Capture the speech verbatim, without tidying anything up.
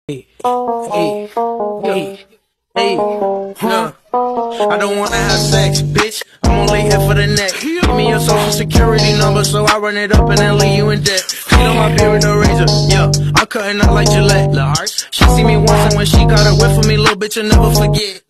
Hey, hey, hey, hey, nah. I don't wanna have sex, bitch. I'm only here for the neck. Give me your social security number so I run it up and then leave you in debt. Feet on my beard with no razor, yeah. I'm cutting up like Gillette. She see me once and when she got a whiff of me, little bitch, you'll never forget.